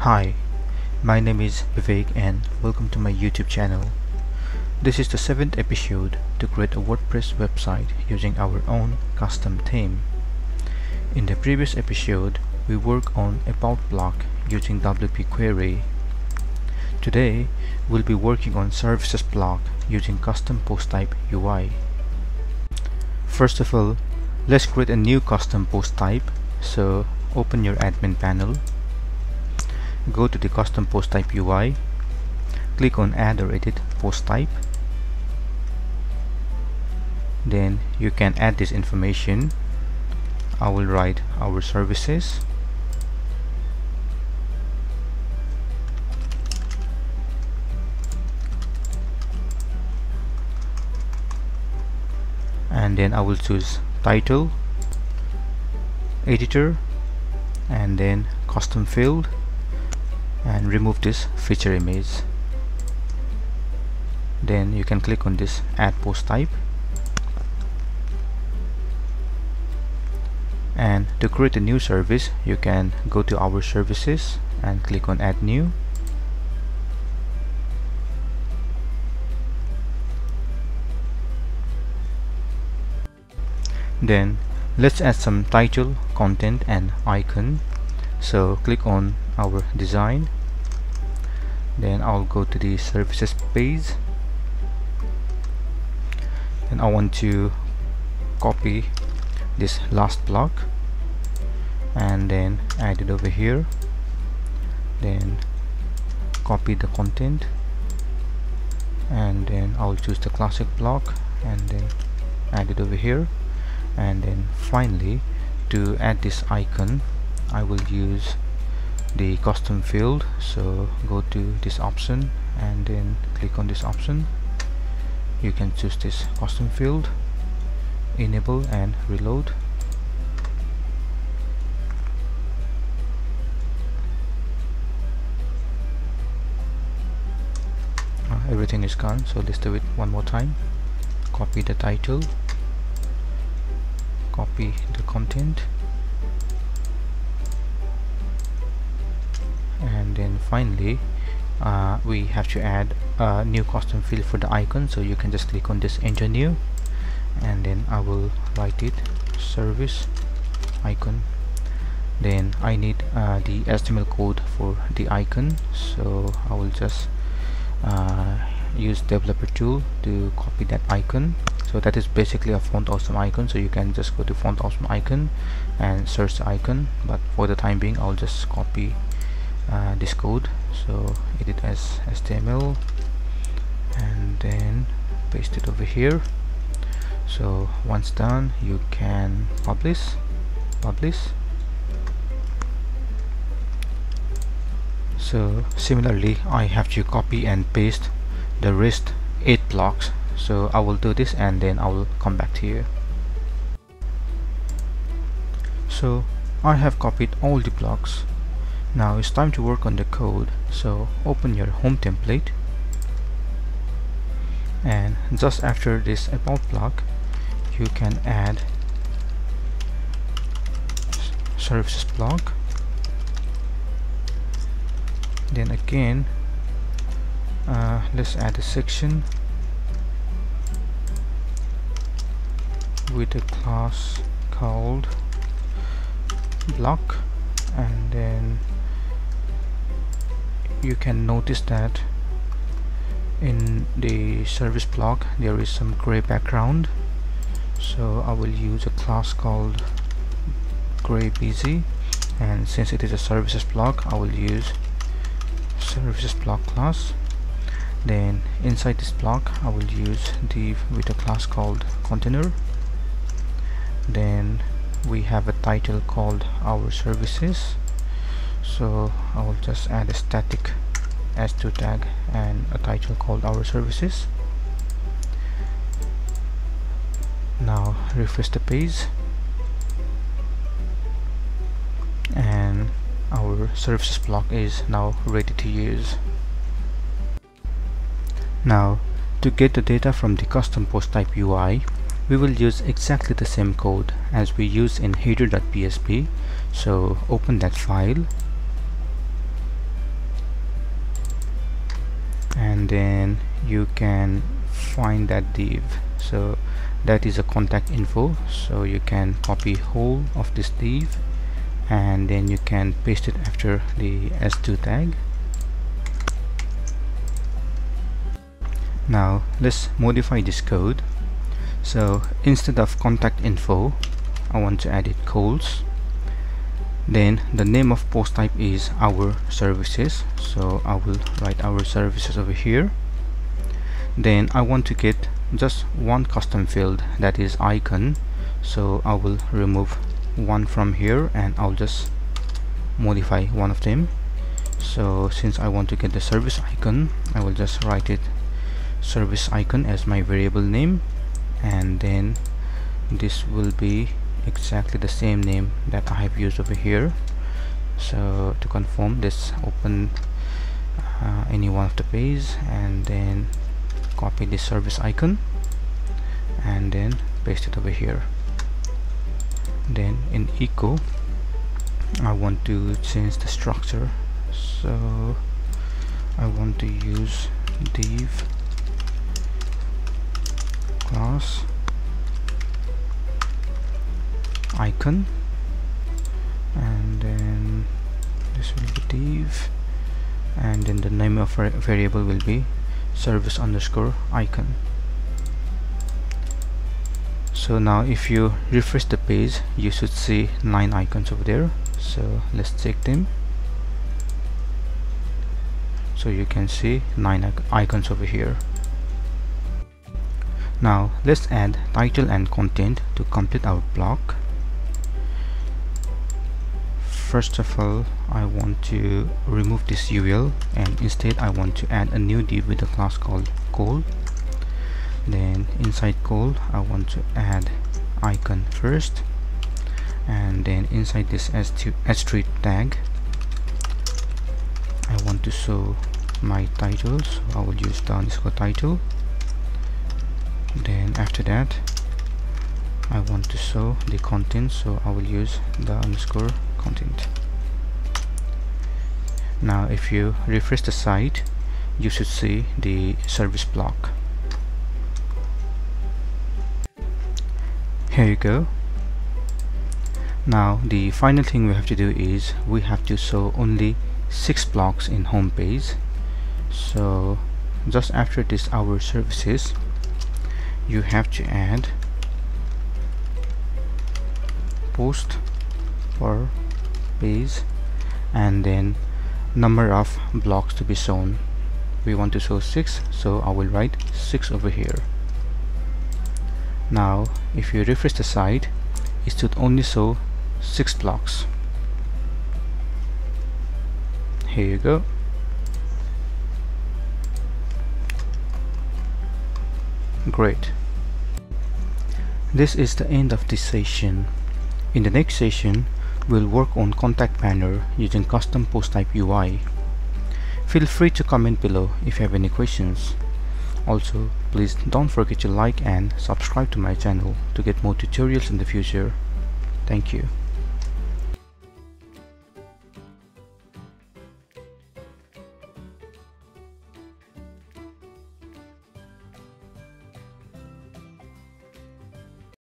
Hi, my name is Vivek and welcome to my YouTube channel. This is the 7th episode to create a WordPress website using our own custom theme. In the previous episode, we worked on About block using WP query. Today, we'll be working on Services block using custom post type UI. First of all, let's create a new custom post type. So open your admin panel. Go to the custom post type UI, click on add or edit post type. Then you can add this information. I will write our services, and then I will choose title, editor, and then custom field, and remove this feature image. Then you can click on this add post type, and to create a new service you can go to our services and click on add new. Then let's add some title, content, and icon. So click on our design, then I'll go to the services page, and I want to copy this last block and then add it over here. Then copy the content, and then I'll choose the classic block and then add it over here. And then finally, to add this icon, I will use the custom field. So go to this option and then click on this option. You can choose this custom field, enable and reload. Everything is gone, so let's do it one more time. Copy the title, copy the content, and then finally we have to add a new custom field for the icon. So you can just click on this enter new, and then I will write it service icon. Then I need the HTML code for the icon, so I will just use developer tool to copy that icon. So that is basically a font awesome icon, so you can just go to font awesome icon and search the icon, but for the time being I'll just copy this code. So edit as HTML and then paste it over here. So once done, you can publish. So similarly, I have to copy and paste the rest 8 blocks. So I will do this and then I will come back to you. So I have copied all the blocks. Now it's time to work on the code. So open your home template, and just after this about block you can add services block. Then again let's add a section with a class called block, and then you can notice that in the service block there is some gray background, so I will use a class called gray busy, and since it is a services block I will use services block class. Then inside this block I will use div with a class called container. Then we have a title called our services, so I will just add a static h2 tag and a title called our services. Now refresh the page, and our services block is now ready to use. Now to get the data from the custom post type UI, we will use exactly the same code as we use in header.php. So open that file, and then you can find that div. So that is a contact info, so you can copy whole of this div and then you can paste it after the s2 tag. Now let's modify this code. So instead of contact info, I want to add it calls. Then the name of post type is our services, so I will write our services over here. Then I want to get just one custom field, that is icon, so I will remove one from here and I'll just modify one of them. So since I want to get the service icon, I will just write it service icon as my variable name, and then this will be exactly the same name that I have used over here. So to confirm, let's open any one of the pages and then copy this service icon and then paste it over here. Then in echo, I want to change the structure, so I want to use div class icon, and then this will be div, and then the name of variable will be service underscore icon. So now if you refresh the page, you should see 9 icons over there. So let's check them. So you can see 9 icons over here. Now let's add title and content to complete our block. First of all, I want to remove this UL and instead I want to add a new div with a class called call. Then inside call, I want to add icon first, and then inside this s3 tag I want to show my title, so I will use the underscore title. Then after that I want to show the content, so I will use the underscore content. Now if you refresh the site, you should see the service block. Here you go. Now the final thing we have to do is we have to show only 6 blocks in home page. So just after this our services, you have to add post per page and then number of blocks to be shown. We want to show 6, so I will write 6 over here. Now if you refresh the site, it should only show 6 blocks. Here you go. Great. This is the end of this session. In the next session, we'll work on contact banner using custom post type UI. Feel free to comment below if you have any questions. Also, please don't forget to like and subscribe to my channel to get more tutorials in the future. Thank you.